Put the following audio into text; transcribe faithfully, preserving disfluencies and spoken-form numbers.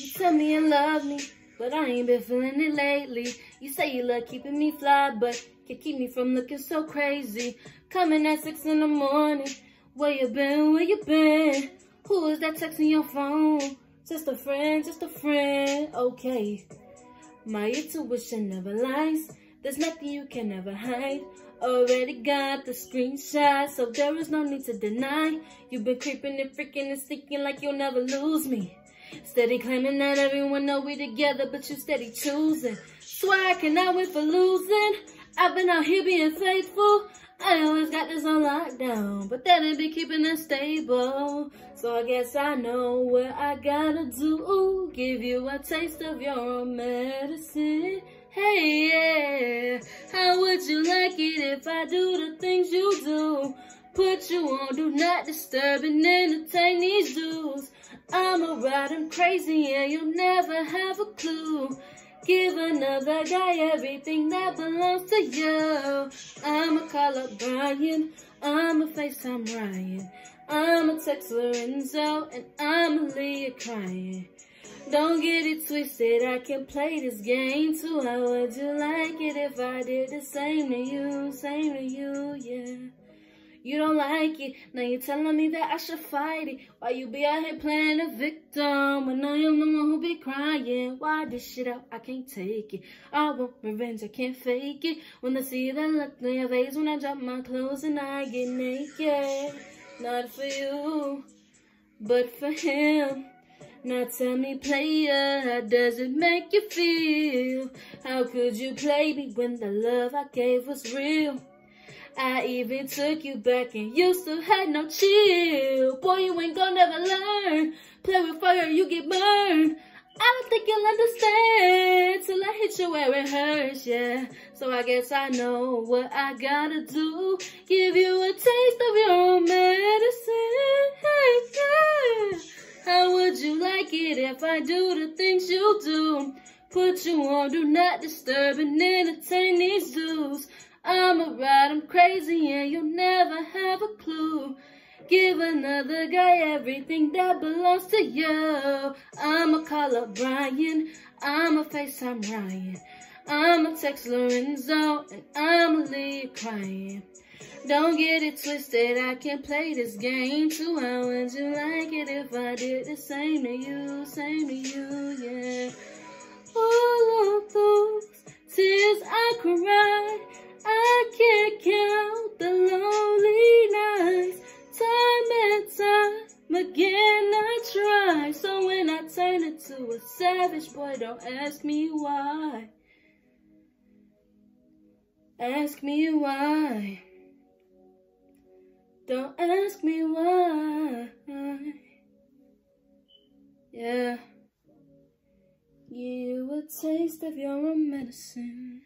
You tell me you love me, but I ain't been feeling it lately. You say you love keeping me fly, but can keep me from looking so crazy. Coming at six in the morning. Where you been, where you been? Who is that texting your phone? Just a friend, just a friend, okay. My intuition never lies. There's nothing you can ever hide. Already got the screenshot, so there is no need to deny. You've been creeping and freaking and sneaking like you'll never lose me. Steady claiming that everyone know we together, but you steady choosing. Swear I cannot wait for losing. I've been out here being faithful. I always got this on lockdown, but that ain't been keeping us stable. So I guess I know what I gotta do. Give you a taste of your own medicine. Hey, yeah. How would you like it if I do the things you do? Put you on do not disturb and entertain these dudes. I'ma ride them crazy and you'll never have a clue. Give another guy everything that belongs to you. I'ma call up Brian, I'ma FaceTime Ryan, I'ma text Lorenzo, and I'ma leave you crying. Don't get it twisted, I can play this game too. How would you like it if I did the same to you, same to you, yeah. You don't like it, now you're telling me that I should fight it. Why you be out here playing the victim when I am the one who be crying? Why this shit out, I can't take it. I want revenge, I can't fake it. When I see that look on your face when I drop my clothes and I get naked. Not for you, but for him. Now tell me, player, how does it make you feel? How could you play me when the love I gave was real? I even took you back and you still had no chill. Boy, you ain't gonna never learn. Play with fire, you get burned. I don't think you'll understand till I hit you where it hurts, yeah. So I guess I know what I gotta do. Give you a taste of your own medicine, hey, yeah. How would you like it if I do the things you do? Put you on do not disturb and entertain these dudes. I'ma ride them crazy and you'll never have a clue. Give another guy everything that belongs to you. I'ma call up Brian, I'ma FaceTime Ryan, I'ma text Lorenzo, and I'ma leave you crying. Don't get it twisted, I can play this game too. How would you like it if I did the same to you, same to you, yeah. All of those tears I cried, I can't count the lonely nights. Time and time again I try. So when I turn into a savage, boy, don't ask me why. Ask me why. Don't ask me why. Yeah. Give you a taste of your own medicine.